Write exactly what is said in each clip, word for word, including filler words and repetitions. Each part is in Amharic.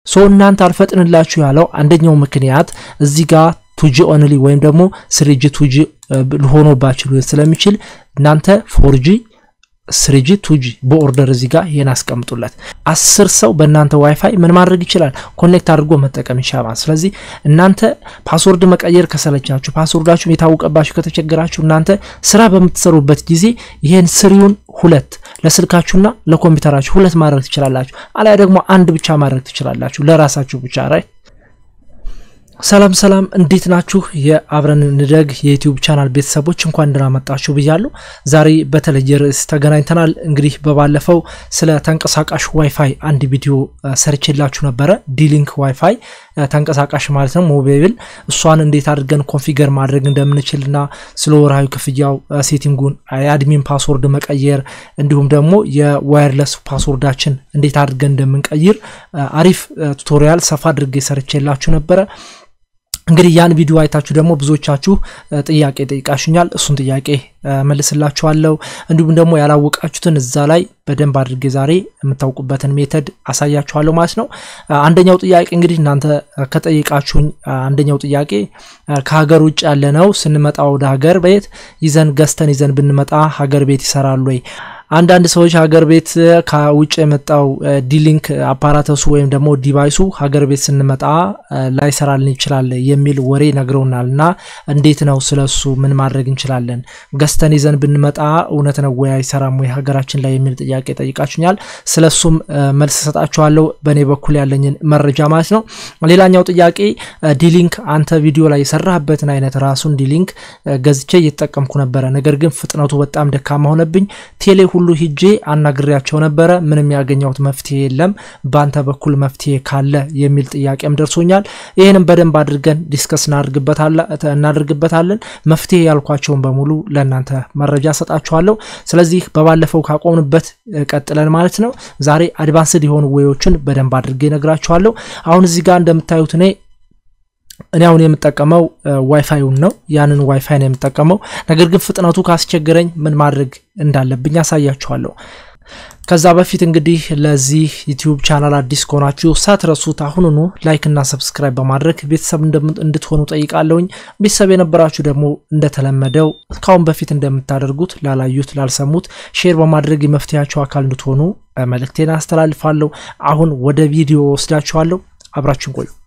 ሶ እናንተ አልፈጥንላችሁ ያለው አንደኛው ምክንያት እዚህ ጋር two G only ወይም ደግሞ three G two G ሆኖባችሁ ስለሚችል እናንተ four G three G two G በኦርደር እዚህ ጋር ይሄን አስቀምጡለት አስር ሰው በእናንተ ዋይፋይ ምን ማድረግ ይችላል ኮኔክት አድርጎ መጠቀም ይችላል ስለዚህ እናንተ ፓስወርድ መቀየር ከሰለቻችሁ ፓስወርዳችሁ የታወቀባችሁ ከተቸገራችሁ እናንተ ስራ በምትሰሩበት ጊዜ ይሄን ስሪውን ሁለት ለስልካችሁና ለኮምፒውተራችሁ ሁለት ማድረግ ትችላላችሁ አላይ ደግሞ አንድ ብቻ ማድረግ ትችላላችሁ ለራሳችሁ ብቻ አይ ሰላም ሰላም እንዴት ናችሁ የአብረን እንደግ የዩቲዩብ ቻናል ቤተሰቦች እንኳን ደህና መጣችሁ ብያለሁ ዛሬ በተለየ ርዕስ ተገናኝተናል እንግዲህ በባለፈው ስለ ተንቀሳቃሽ ዋይፋይ አንድ ቪዲዮ ሰርችላችሁ ነበር ዲሊንክ ዋይፋይ ተንቀሳቃሽ ማለት ነው ሞባይል እሷን እንዴት አድርገን ኮንፊገር ማድረግ እንደምንችልና ስለ ወራዊ ክፍያው ሴቲንጉን አድሚን ፓስወርድ መቀየር እንዲሁም ደግሞ የዋየርለስ ፓስወርዳችን እንዴት አድርገን እንደምንቀይር አሪፍ ቱቶሪያል ሰፋ አድርጌ ሰርችላችሁ ነበር እንግዲህ ያን ቪዲዮ አይታችሁ ደግሞ ብዙዎቻችሁ ጥያቄ ጠይቃችሁኛል እሱን ጥያቄ መልስላችኋለሁ እንዲሁም ደግሞ ያላወቃችሁትን እዛ ላይ በደንብ አድርጌ ዛሬ የምታውቁበትን ሜተድ አሳያችኋለሁ ማለት ነው አንደኛው ጥያቄ እንግዲህ እናንተ ከጠይቃችሁኝ አንደኛው ጥያቄ ከሀገር ውጭ ያለ ነው ስንመጣው ወደ ሀገር ቤት ይዘን ገስተን ይዘን ብንመጣ ሀገር ቤት ይሰራሉ ወይ አንዳንድ ሰዎች ሀገር ቤት ከውጭ የመጣው ዲሊንክ አፓራተሱ ወይም ደግሞ ዲቫይሱ ሀገር ቤት ስንመጣ ላይሰራልን ይችላል የሚል ወሬ ነግረውናልና እንዴት ነው ስለሱ ምን ማድረግ እንችላለን ገስተን ይዘን ብንመጣ እውነት ነው ወይ አይሰራም ወይ ሀገራችን ላይ የሚል ጥያቄ ጠይቃችሁኛል ስለሱም መልስ ሰጣችኋለሁ በኔ በኩል ያለኝን መረጃ ማለት ነው ሌላኛው ጥያቄ ዲሊንክ አንተ ቪዲዮ ላይ ሰራህበትን አይነት ራሱን ዲሊንክ ገዝቼ እየተጠቀምኩ ነበር ነገር ግን ፍጥነቱ በጣም ደካማ ሆነብኝ ቴሌ ሁሉ ሂጄ አናግሪያቸው ነበር ምንም ያገኘሁት መፍትሄ የለም ባንተ በኩል መፍትሄ ካለ የሚል ጥያቄም ደርሶኛል ይሄንን በደንብ አድርገን ዲስከስ እናድርግበታለን እናድርግበታለን መፍትሄ ያልኳቸውን በሙሉ ለእናንተ መረጃ ሰጣችኋለሁ ስለዚህ በባለፈው ካቆምንበት ቀጥለን ማለት ነው ዛሬ አድቫንስድ የሆኑ ወዮችን በደንብ አድርጌ ነግራችኋለሁ አሁን እዚህ ጋር እንደምታዩት እኔ እኔ አሁን የምጠቀመው ዋይፋይውን ነው ያንን ዋይፋይ ነው የምጠቀመው ነገር ግን ፍጥነቱ ካስቸገረኝ ምን ማድረግ እንዳለብኝ አሳያችኋለሁ ከዛ በፊት እንግዲህ ለዚህ ዩቲዩብ ቻናል አዲስ ከሆናችሁ ሳትረሱት አሁኑኑ ላይክ እና ሰብስክራይብ በማድረግ ቤተሰብ እንድትሆኑ ጠይቃለሁኝ ቤተሰብ የነበራችሁ ደግሞ እንደተለመደው ካሁን በፊት እንደምታደርጉት ላላዩት ላልሰሙት ሼር በማድረግ የመፍትያችሁ አካል እንድትሆኑ መልእክቴን አስተላልፋለሁ አሁን ወደ ቪዲዮ ወስዳችኋለሁ አብራችሁን ቆዩ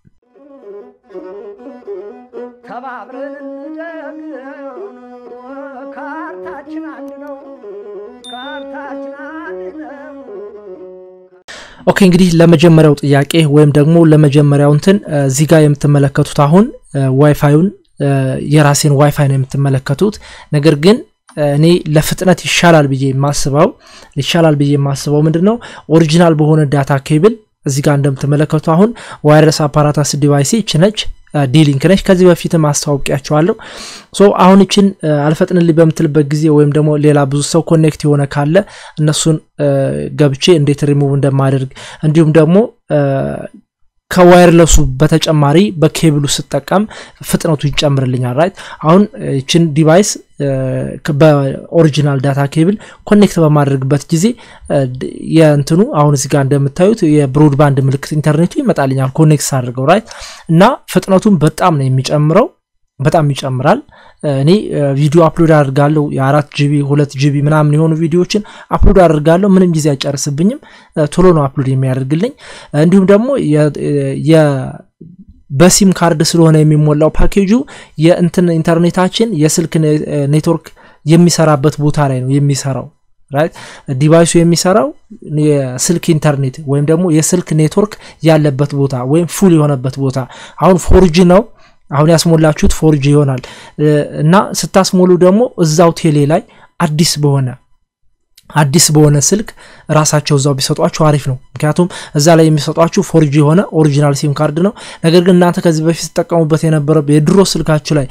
ተባብረን እንደግ ካርታችን አንድ ነው ካርታችን አንድ ነው ኦኬ እንግዲህ ለመጀመሪያው ጥያቄ ወይም ደግሞ ለመጀመሪያው እንትን እዚህ ጋር የምትመለከቱት አሁን ዋይፋዩን የራሴን ዋይፋይ ነው የምትመለከቱት ነገር ግን እኔ ለፍጥነት ይሻላል ብዬ ማስበው ይሻላል ብዬ ማስበው ምንድነው ኦሪጂናል በሆነ ዳታ ኬብል እዚህ ጋር እንደምትመለከቱት አሁን ዋየርለስ አፓራታስ ዲቫይስ ይችነች ዲሊንክ ነች ከዚህ በፊት ማስተዋወቂያቸዋለሁ ሶ አሁን እቺን አልፈጥንልኝ በመትልበት ጊዜ ወይም ደግሞ ሌላ ብዙ ሰው ኮኔክት የሆነ ካለ እነሱን ገብቼ እንዴት ሪሙቭ እንደማደርግ እንዲሁም ደግሞ ከዋየርለሱ በተጨማሪ በኬብሉ ተጠቀም ፍጥነቱ ይጨምርልኛል ራይት አሁን እቺን ዲቫይስ በኦሪጂናል ዳታ ኬብል ኮኔክት በማድረግበት ጊዜ የእንትኑ አሁን እዚህ ጋር እንደምታዩት የብሮድባንድ ምልክት ኢንተርኔቱ ይመጣልኛል ኮኔክት አድርገው ራይት እና ፍጥነቱን በጣም ነው የሚጨምረው በጣም ይጨምራል እኔ ቪዲዮ አፕሎድ አድርጋለሁ የ4 ጂቢ ሁለት ጂቢ ምናምን የሆኑ ቪዲዮዎችን አፕሎድ አድርጋለሁ ምንም ጊዜ አይጨርስብኝም ቶሎ ነው አፕሎድ የሚያደርግልኝ እንዲሁም ደግሞ የ በሲም ካርድ ስለሆነ የሚሞላው ፓኬጁ የእንትን ኢንተርኔታችን የስልክ ኔትወርክ የሚሰራበት ቦታ ላይ ነው የሚሰራው ራይት ዲቫይሱ የሚሰራው የስልክ ኢንተርኔት ወይም ደግሞ የስልክ ኔትወርክ ያለበት ቦታ ወይም ፉል የሆነበት ቦታ አሁን four G ነው አሁን ያስሞላችሁት four G ይሆናል እና ስታስሞሉ ደግሞ እዛው ቴሌ ላይ አዲስ በሆነ አዲስ በሆነ ስልክ ራሳቸው እዛው ቢሰጧችሁ አሪፍ ነው ምክንያቱም እዛ ላይ የሚሰጧችሁ four G ሆነ ኦሪጂናል ሲም ካርድ ነው ነገር ግን እናንተ ከዚህ በፊት ተጠቀሙበት የነበረው የድሮ ስልካችሁ ላይ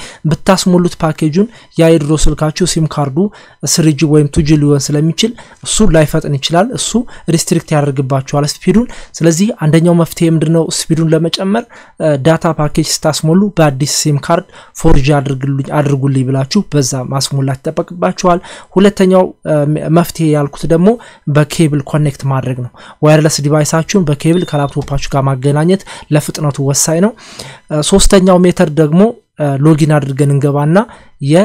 ብታስሞሉት ፓኬጁን ያ የድሮ ስልካችሁ ሲም ካርዱ ስሪ ጂ ወይም ቱ ጂ ሊሆን ስለሚችል እሱ ላይፈጥን ይችላል እሱ ሪስትሪክት ያደርግባችኋል ስፒዱን ስለዚህ አንደኛው መፍትሄ ምንድነው ስፒዱን ለመጨመር ዳታ ፓኬጅ ስታስሞሉ በአዲስ ሲም ካርድ ፎር ጂ አድርጉልኝ አድርጉልኝ ብላችሁ በዛ ማስሞላት ተጠበቅባችኋል ሁለተኛው መፍትሄ ያልኩት ደግሞ በኬብል ኮኔክት ማድረግ ነው ዋየርለስ ዲቫይሳችሁን በኬብል ከላፕቶፓችሁ ጋር ማገናኘት ለፍጥነቱ ወሳኝ ነው ሶስተኛው ሜተድ ደግሞ ሎጊን አድርገን እንገባና የ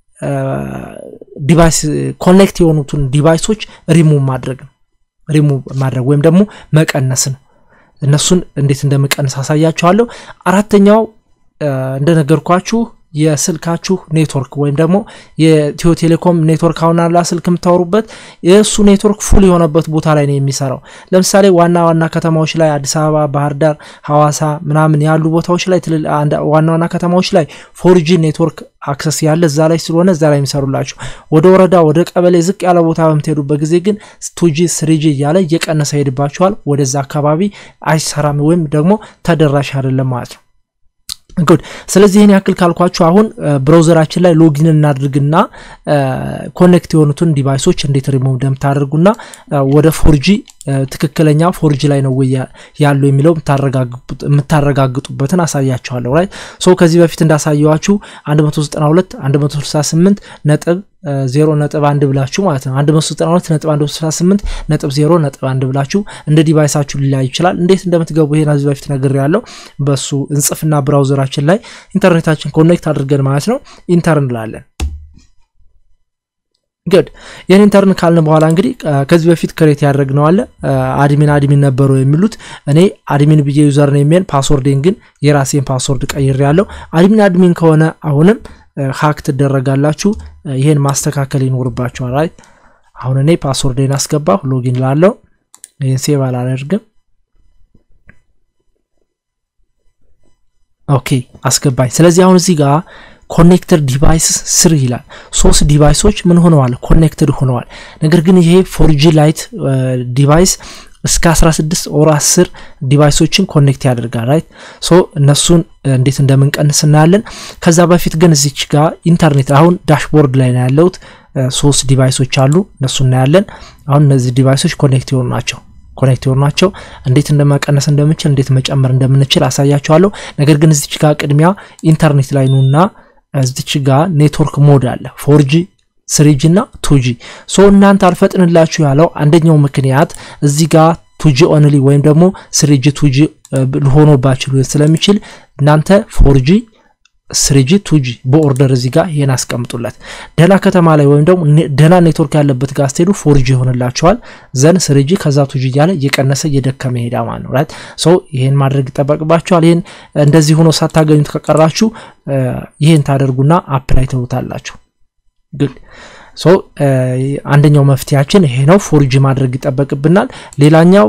ዲቫይስ ኮኔክት የሆኑትን ዲቫይሶች ሪሙቭ ማድረግ ሪሙቭ ማድረግ ወይም ደግሞ መቀነስ ነው እነሱን እንዴት እንደመቀነስ አሳያችኋለሁ አራተኛው እንደነገርኳችሁ የስልካችሁ ኔትወርክ ወይም ደግሞ የኢትዮ ቴሌኮም ኔትወርክ አሁን አላ ስልክም ታወሩበት የሱ ኔትወርክ ፉል የሆነበት ቦታ ላይ ነው የሚሰራው ለምሳሌ ዋና ዋና ከተማዎች ላይ አዲስ አበባ ባህር ዳር ሐዋሳ ምናምን ያሉ ቦታዎች ላይ ዋና ዋና ከተማዎች ላይ ፎር ጂ ኔትወርክ አክሰስ ያለ እዛ ላይ ስለሆነ እዛ ላይ የሚሰሩላችሁ ወደ ወረዳ ወደ ቀበሌ ዝቅ ያለ ቦታ በመተዱበት ጊዜ ግን ቱ ጂ ስሪ ጂ ያለ እየቀነሰ ሄድባችኋል ወደዛ አካባቢ አይሰራም ወይም ደግሞ ተደራሽ አይደለም ማለት ነው good ስለዚህ ይሄን ያክል ካልኳችሁ አሁን ብራውዘራችን ላይ ሎጊን እናድርግና ኮኔክት የሆኑትን ዲቫይሶች እንዴት ሪሙቭ እንደምታደርጉና ወደ ፎር ጂ ትክክለኛ ፎር ጂ ላይ ነው ወይ ያለው የሚለው ተረጋግጡ የምታረጋግጡበትን አሳያችኋለሁ right ሶ ከዚህ በፊት እንዳሳየዋችሁ one ninety-two one sixty-eight ነጥብ ዜሮ ነጥብ አንድ ብላችሁ ማለት ነው one ninety-two ነጥብ one sixty-eight ነጥብ ዜሮ ነጥብ አንድ ብላችሁ እንደ ዲቫይሳችሁ ሊላይ ይችላል እንዴት እንደምትገቡ ይሄን አዚ በፊት ነገር ያለው በሱ እንጽፍና ብራውዘራችን ላይ ኢንተርኔታችን ኮኔክት አድርገን ማለት ነው ኢንተርኔት ላለን good የኔ ኢንተርን ካልነ በኋላ እንግዲህ ከዚህ በፊት ክሬት ያደረግነው አለ አድሚን አድሚን ነበረው የሚሉት እኔ አድሚን ብዬ ዩዘር ኔሜን ፓስወርዴን ግን የራሴን ፓስወርድ ቀይሬ ያለው አድሚን አድሚን ከሆነ አሁንም ሃክ ተደረጋላችሁ ይሄን ማስተካከል ይኖርባችኋል right አሁን እኔ ፓስወርዴን አስገባሁ ሎጊን ላለው ይሄን ሴቭ አላደርግም ኦኬ አስገባኝ ስለዚህ አሁን እዚህ ጋር connected devices three ይላል ሶስት ዲቫይሶች ምን ሆነዋል connected ሆነዋል ነገር ግን ይሄ ፎር ጂ ላይት ዲቫይስ እስከ sixteen or ten ዲቫይሶችን ኮኔክት ያደርጋል right ሶ እነሱን እንዴት እንደምንቀንስ እናያለን ከዛ በፊት ግን እዚች ጋር ኢንተርኔት አሁን ዳሽቦርድ ላይ ነው ያለው ሶስት ዲቫይሶች አሉ እነሱን እናያለን አሁን እነዚህ ዲቫይሶች ኮኔክት ይሆኑ ናቸው ኮኔክት ይሆኑ ናቸው እንዴት እንደማቀነስ እንደምንችል እንዴት መጨመር እንደምንችል አሳያችኋለሁ ነገር ግን እዚች ጋር ቅድሚያ ኢንተርኔት ላይ ነውና እዚች ጋር ኔትወርክ ሞድ አለ ፎር ጂ ስሪ ጂ እና ቱ ጂ ሶ እናንተ አልፈጥንላችሁ ያለው አንደኛው ምክንያት እዚህ ጋር ቱ ጂ ኦንሊ ወይም ደግሞ ስሪ ጂ ቱ ጂ ሆኖባችሁ ስለሚችል እናንተ ፎር ጂ ስሪ ጂ ቱ ጂ በኦርደር እዚህ ጋር ይሄን አስቀምጡለት ደና ከተማ ላይ ወይም ደግሞ ደና ኔትወርክ ያለበት ጋር ስትሄዱ ፎር ጂ ሆነላችኋል ዘን ስሪ ጂ ከዛ ቱ ጂ ያለ እየቀነሰ እየደከመ ሄዳ ማለት ነው right ሶ ይሄን ማድረግ ይተበቅባችኋል ይሄን እንደዚህ ሆኖ ሳታገኙት ከቀራችሁ ይሄን ታደርጉና አፕላይ ተውታላችሁ good ሶ አንደኛው መፍትያችን ይሄ ነው ፎር ጂ ማድረግ ይተበቅብናል ሌላኛው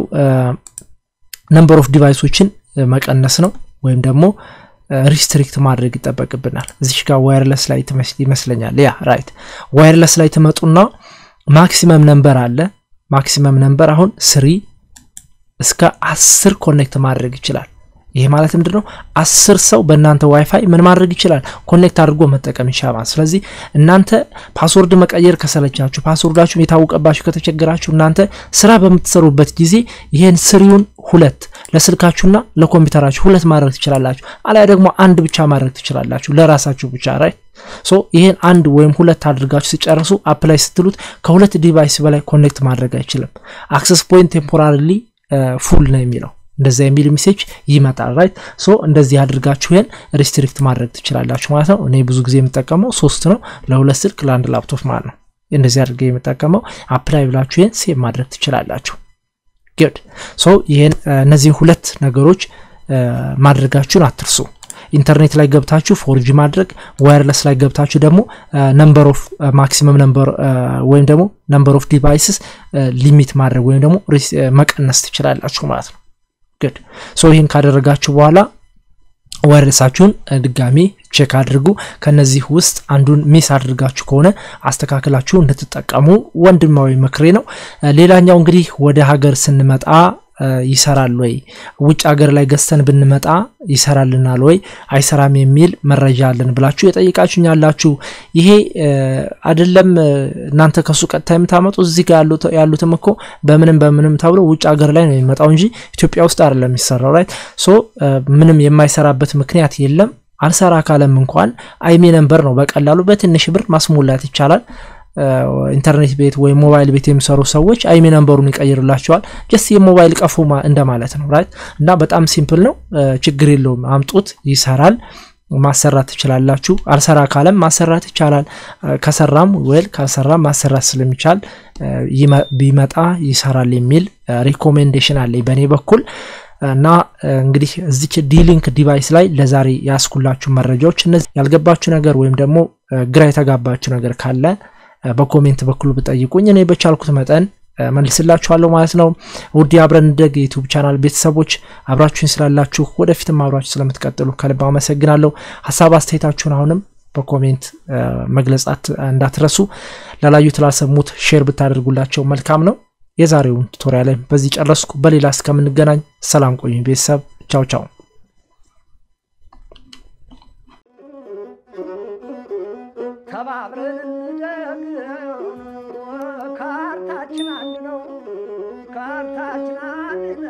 ነምበር ኦፍ ዲቫይሶችን መቀነስ ነው ወይም ደግሞ ሪስትሪክት ማድረግ ይተበቅብናል እዚህ ጋር ዋየርለስ ላይ ይመስለኛል ያ ራይት ዋየርለስ ላይ ተመጡና ማክሲመም ነምበር አለ ማክሲመም ነምበር አሁን three እስከ ten ኮኔክት ማድረግ ይችላል ይሄ ማለት ምንድነው ten ሰው በእናንተ ዋይፋይ ምን ማድረግ ይችላል ኮኔክት አድርጎ መጠቀም ይችላል ስለዚህ እናንተ ፓስወርድ መቀየር ከሰለቻችሁ ፓስወርዳችሁ የታወቀባችሁ ከተቸገራችሁ እናንተ ስራ በመትሰሩበት ጊዜ ይሄን ስሪውን ሁለት ለስልካችሁና ለኮምፒውተራችሁ ሁለት ማድረግ ትችላላችሁ አላይ ደግሞ አንድ ብቻ ማድረግ ትችላላችሁ ለራሳችሁ ብቻ right ሶ ይሄን አንድ ወይም ሁለት አድርጋችሁ ሲጨርሱ አፕላይ ስትሉት ከሁለት ዲቫይስ በላይ ኮኔክት ማድረግ አይችልም አክሰስ ፖይንት ቴምፖራሪሊ ፉል ነው የሚለው እንደዛ የሚል ሜሴጅ ይመጣል right ሶ እንደዚህ አድርጋችሁ ይሄን ሪስትሪክት ማድረግ ትችላላችሁ ማለት ነው እኔ ብዙ ጊዜ የምጠቀመው ሶስት ነው ለሁለት ስልክ ለአንድ ላፕቶፕ ማለት ነው እንደዚህ አድርጌ የምጠቀመው አፕላይ ብላችሁ ይሄን ሴቭ ማድረግ ትችላላችሁ good ሶ ይሄን እነዚህ ሁለት ነገሮች ማድረጋችሁን አትርሱ ኢንተርኔት ላይ ገብታችሁ ፎር ጂ ማድረግ ዋየርለስ ላይ ገብታችሁ ደግሞ ነምበር ኦፍ ማክሲመም ነምበር ወይም ደግሞ ነምበር ኦፍ ዲቫይስስ ሊሚት ማድረግ ወይም ደግሞ መቀነስ ትችላላችሁ ማለት ነው good ሶ ይሄን ካደረጋችሁ በኋላ ዋየርለሳችሁን ድጋሚ ቼክ አድርጉ ከነዚህ ውስጥ አንዱን ሚስ አድርጋችሁ ከሆነ አስተካክላችሁ እንድትጠቀሙ ወንድማዊ ምክሬ ነው ሌላኛው እንግዲህ ወደ ሀገር ስንመጣ ይሰራል ወይ ውጭ ሀገር ላይ ገዝተን ብንመጣ ይሰራልናል ወይ አይሰራም የሚል መረጃ አለን ብላችሁ የጠይቃችሁኛላችሁ ይሄ አይደለም እናንተ ከሱቅ ቀጥታ የምታመጡ እዚህ ጋር ያሉት ያሉትም እኮ በምንም በምንም ተብሎ ውጭ ሀገር ላይ ነው የሚመጣው እንጂ ኢትዮጵያ ውስጥ አይደለም የሚሰራው ራይት ሶ ምንም የማይሰራበት ምክንያት የለም አልሰራ ካለም እንኳን አይሚ ነምበር ነው በቀላሉ በትንሽ ብር ማስሞላት ይቻላል ኢንተርኔት ቤት ወይ ሞባይል ቤት የሚሰሩ ሰዎች አይሚ ነምበሩን ይቀይሩላቸዋል ጀስት የሞባይል ቀፎማ እንደማለት ነው ራይት እና በጣም ሲምፕል ነው ችግር የለውም አምጡት ይሰራል ማሰራት ትችላላችሁ አልሰራ ካለም ማሰራት ይቻላል ከሰራም ወል ካልሰራም ማሰራት ስለሚቻል ቢመጣ ይሰራል የሚል ሪኮሜንዴሽን አለኝ በኔ በኩል እና እንግዲህ እዚች ዲሊንክ ዲቫይስ ላይ ለዛሬ ያስኩላችሁ መረጃዎች እነዚህ ያልገባችሁ ነገር ወይም ደግሞ ግራ የተጋባችሁ ነገር ካለ በኮሜንት በኩል ብትጠይቁኝ እኔ በቻልኩት መጠን መልስላችኋለሁ ማለት ነው ውድ አብረን እንደግ ዩቲዩብ ቻናል ቤተሰቦች አብራችሁን ስላላችሁ ወደፊትም አብራችሁ ስለምትቀጥሉ ከልብ አመሰግናለሁ ሐሳብ አስተያየታችሁን አሁንም በኮሜንት መግለጻት እንዳትረሱ ላላዩት ላሰሙት ሼር ብታደርጉላቸው መልካም ነው የዛሬውን ቱቶሪያል በዚህ ጨረስኩ በሌላ እስከምንገናኝ ሰላም ቆዩኝ ቤተሰብ ቻው ቻው ተባብረን እንደግ ካርታችን አንድ ነው ካርታችን አንድ ነው